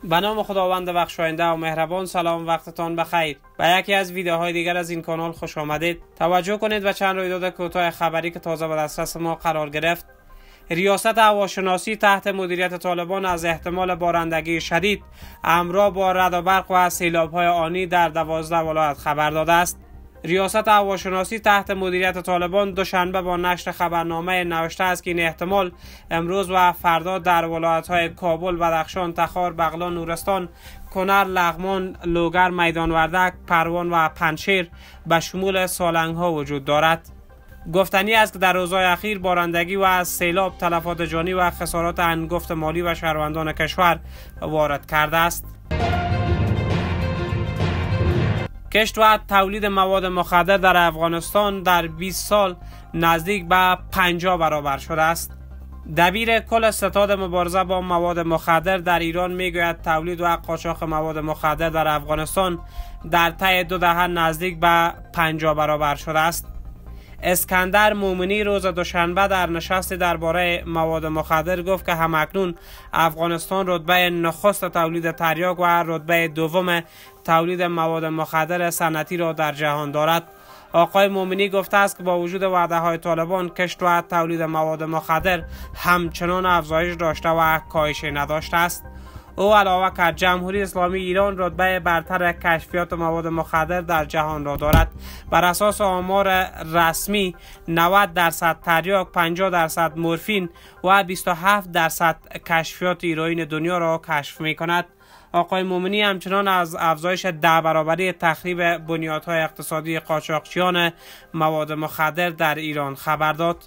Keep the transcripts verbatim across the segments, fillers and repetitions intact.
به نام خداوند بخشاینده و مهربان. سلام، وقتتان بخیر. به یکی از ویدیوهای دیگر از این کانال خوش آمدید. توجه کنید و چند رویداد کوتاه خبری که تازه به دسترس ما قرار گرفت. ریاست هواشناسی تحت مدیریت طالبان از احتمال بارندگی شدید همراه با رعد و برق و سیلاب‌های آنی در دوازده ولایت خبر داده است. ریاست هواشناسی تحت مدیریت طالبان دوشنبه با نشر خبرنامه نوشته است که این احتمال امروز و فردا در ولایت‌های کابل، بدخشان، تخار، بغلان، نورستان، کنر، لغمان، لوگر، میدان وردک، پروان و پنجشیر به شمول سالنگ‌ها وجود دارد. گفتنی است که در روزهای اخیر بارندگی و سیلاب تلفات جانی و خسارات هنگفت مالی و شهروندان کشور وارد کرده است. کشت و تولید مواد مخدر در افغانستان در بیست سال نزدیک به پنجاه برابر شده است. دبیر کل ستاد مبارزه با مواد مخدر در ایران میگوید تولید و قاچاق مواد مخدر در افغانستان در طی دو دهه نزدیک به پنجاه برابر شده است. اسکندر مومنی روز دوشنبه در نشستی درباره مواد مخدر گفت که همکنون افغانستان رتبه نخست تولید تریاک و رتبه دوم تولید مواد مخدر صنعتی را در جهان دارد. آقای مومنی گفته است که با وجود وعده های طالبان کشت و تولید مواد مخدر همچنان افزایش داشته و کاهش نداشته است. او علاوه کرد جمهوری اسلامی ایران رتبه برتر کشفیات مواد مخدر در جهان را دارد. بر اساس آمار رسمی نود درصد تریاک، پنجاه درصد مورفین و بیست و هفت درصد کشفیات هیروئین دنیا را کشف می کند. آقای مومنی همچنان از افزایش ده برابری تخریب بنیادهای اقتصادی قاچاقچیان مواد مخدر در ایران خبر داد.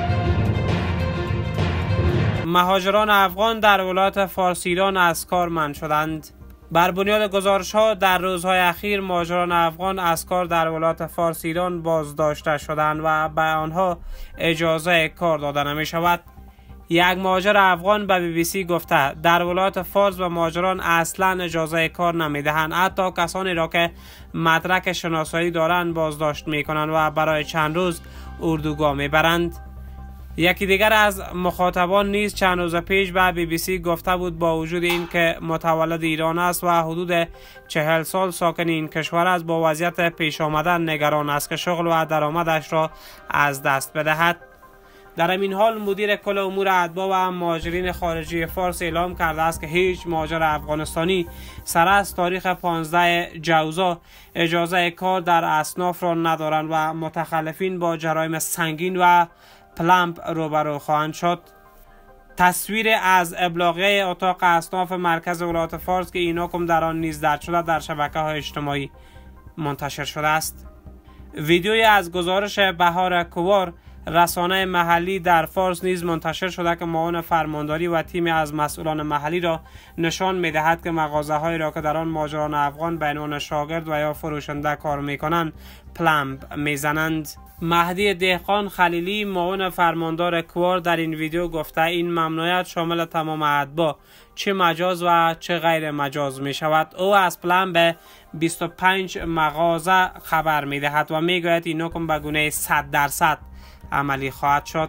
مهاجران افغان در ولایت فارس ایران از کار منع شدند. بر بنیاد گزارش ها در روزهای اخیر مهاجران افغان از کار در ولایت فارس ایران بازداشته شدند و به آنها اجازه کار داده نمی شود. یک مهاجر افغان به بی بی سی گفته در ولایت فارس به مهاجران اصلا اجازه کار نمی دهند، حتی کسانی را که مدرک شناسایی دارند بازداشت می کنند و برای چند روز اردوگاه می برند. یکی دیگر از مخاطبان نیز چند روز پیش به بی بی سی گفته بود با وجود این که متولد ایران است و حدود چهل سال ساکن این کشور است، با وضعیت پیش آمدن نگران است که شغل و درآمدش را از دست بدهد. در این حال مدیر کل امور اتباع و مهاجرین خارجی فارس اعلام کرده است که هیچ مهاجر افغانستانی سر از تاریخ پانزده جوزا اجازه کار در اصناف را ندارند و متخلفین با جرایم سنگین و پلمپ روبرو خواهند شد. تصویر از ابلاغیه اتاق اصناف مرکز ولایت فارس که این حکم در آن نیز درج شده در شبکه‌های اجتماعی منتشر شده است. ویدیویی از گزارش بهار کوار رسانه محلی در فارس نیز منتشر شده که معاون فرمانداری و تیمی از مسئولان محلی را نشان می‌دهد که مغازه‌هایی را که در آن مهاجران افغان به عنوان شاگرد و یا فروشنده کار می‌کنند پلمپ می‌زنند. مهدی دهقان خلیلی معاون فرماندار کوار در این ویدیو گفته این ممنوعیت شامل تمام اتباع چه مجاز و چه غیر مجاز می شود. او از پلمپ به بیست و پنج مغازه خبر می دهد و می گوید این حکم به گونه صد درصد عملی خواهد شد.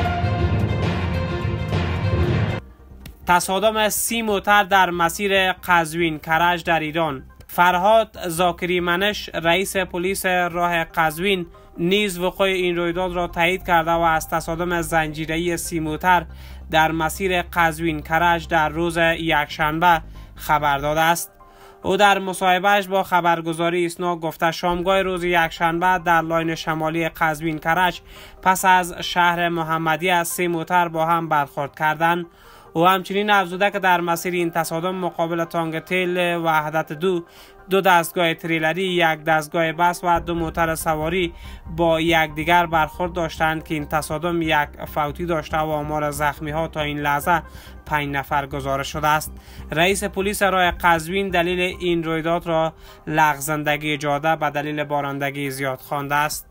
تصادم سی موتر در مسیر قزوین کرج در ایران. فرهاد زاکری منش رئیس پلیس راه قزوین نیز وقوع این رویداد را تایید کرده و از تصادم زنجیره‌ای سی موتر در مسیر قزوین کرج در روز یکشنبه خبر داده است. او در مصاحبهش با خبرگزاری ایسنا گفته شامگاه روز یکشنبه در لاین شمالی قزوین کرج پس از شهر محمدی از سه موتر با هم برخورد کردند. او همچنین افزوده که در مسیر این تصادم مقابل تانک تیل وحدت دو دو دستگاه تریلری، یک دستگاه بس و دو موتر سواری با یکدیگر برخورد داشتند که این تصادم یک فوتی داشته و آمار زخمی ها تا این لحظه پنج نفر گزارش شده است. رئیس پلیس راه قزوین دلیل این رویداد را لغزندگی جاده به دلیل بارندگی زیاد خوانده است.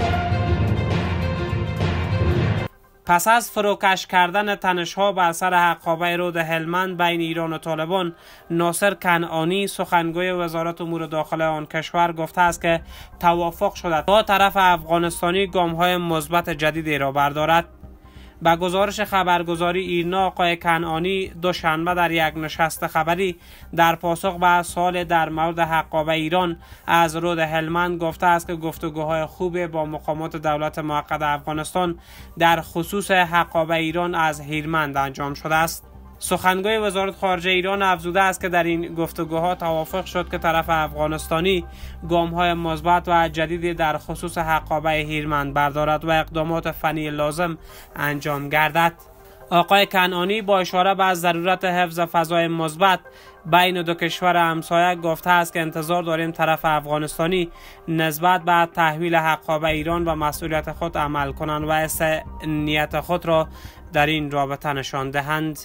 پس از فروکش کردن تنش‌ها بر سر حقابه رود هلمند بین ایران و طالبان، ناصر کنعانی سخنگوی وزارت امور داخله آن کشور گفته است که توافق شده تا طرف افغانستانی گام‌های مثبت جدیدی را بردارد. به گزارش خبرگزاری ایرنا، آقای کنعانی دوشنبه در یک نشست خبری در پاسخ به سوال در مورد حقابه ایران از رود هلمند گفته است که گفتگوهای خوب با مقامات دولت موقت افغانستان در خصوص حقابه ایران از هیرمند انجام شده است. سخنگوی وزارت خارجه ایران افزوده است که در این گفتگوها توافق شد که طرف افغانستانی گام‌های مثبت و جدیدی در خصوص حقابه هیرمند بردارد و اقدامات فنی لازم انجام گردد. آقای کنعانی با اشاره به ضرورت حفظ فضای مثبت بین دو کشور همسایه گفته است که انتظار داریم طرف افغانستانی نسبت به تحویل حقابه ایران و مسئولیت خود عمل کنند و است نیت خود را در این رابطه نشان دهند.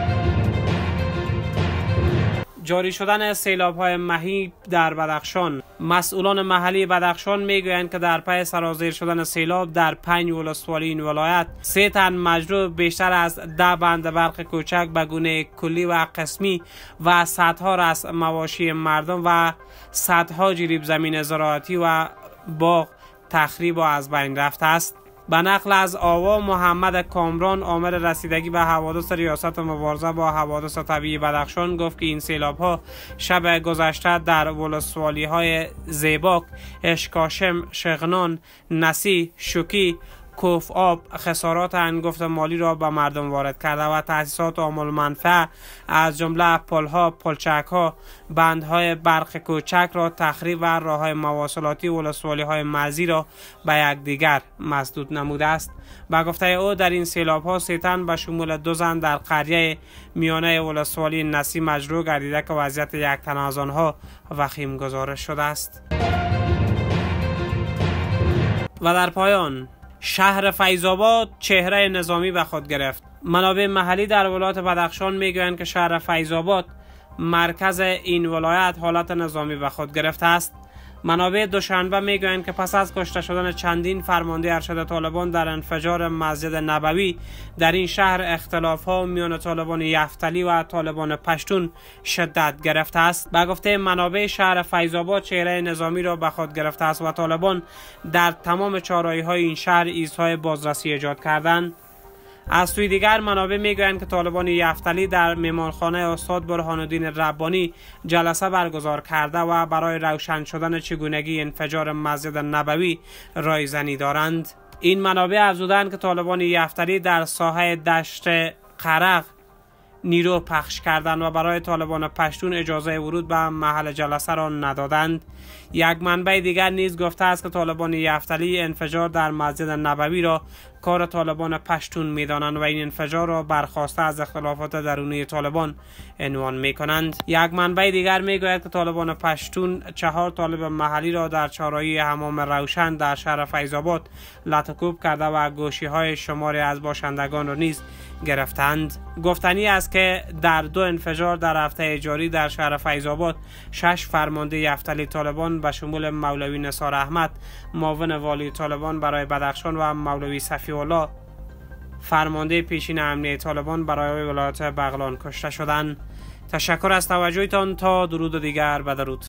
جاری شدن سیلاب‌های مهیب در بدخشان. مسئولان محلی بدخشان میگویند که در پی سرازیر شدن سیلاب در پنج ولسوالی این ولایت سه تن مجروح، بیشتر از ده بند برق کوچک به گونه کلی و قسمی و صدها رأس مواشی مردم و صدها جریب زمین زراعتی و باغ تخریب و از بین رفته است. به نقل از آوا، محمد کامران عامل رسیدگی به حوادث ریاست مبارزه با حوادث طبیعی بدخشان گفت که این سیلاب ها شب گذشته در ولسوالی های زیباک، اشکاشم، شغنان، نسی، شوکی، کوف آب خسارات انگفت مالی را به مردم وارد کرده و تأسیسات عامل منفعه از جمله پلها، پلچک‌ها، بندهای برق کوچک را تخریب و راه‌های مواصلاتی ولسوالی های مرزی را به یکدیگر مسدود نموده است. به گفته او در این سیلاب‌ها سه تن به شمول دو زن در قریه میانه ولسوالی نسی مجروح گردیده که وضعیت یک تن از آنها وخیم گزارش شده است. و در پایان، شهر فیض‌آباد چهره نظامی به خود گرفت. منابع محلی در ولایت بدخشان میگویند که شهر فیض‌آباد مرکز این ولایت حالت نظامی به خود گرفته است. منابع دوشنبه میگویند که پس از کشته شدن چندین فرمانده ارشد طالبان در انفجار مسجد نبوی در این شهر، اختلاف ها میان طالبان یفتلی و طالبان پشتون شدت گرفته است. به گفته منابع، شهر فیض‌آباد چهره نظامی را به خود گرفته است و طالبان در تمام چهارراهی های این شهر ایستگاه بازرسی ایجاد کردند. از سوی دیگر منابع میگویند که طالبان یفتلی در مهمانخانه استاد برهان الدین ربانی جلسه برگزار کرده و برای روشن شدن چگونگی انفجار مسجد نبوی رایزنی دارند. این منابع افزودند که طالبان یفتلی در ساحه دشت قرق نیرو پخش کردند و برای طالبان پشتون اجازه ورود به محل جلسه را ندادند. یک منبع دیگر نیز گفته است که طالبان یفتلی انفجار در مسجد نبوی را کار طالبان پشتون می‌دانند و این انفجار را برخواسته از اختلافات درونی طالبان عنوان می‌کنند. یک منبع دیگر می‌گوید که طالبان پشتون چهار طالب محلی را در چهارراهی حمام روشن در شهر فیض‌آباد لطکوب کرده و گوشی‌های شماری از باشندگان را نیز گرفتند. گفتنی است که در دو انفجار در هفته جاری در شهر فیض‌آباد شش فرمانده یفتلی طالبان به شمول مولوی نثار احمد معاون والی طالبان برای بدخشان و مولوی صفی الله فرمانده پیشین امنیه طالبان برای ولایت بغلان کشته شدند. تشکر از توجهتان. تا درود دیگر، بدرود.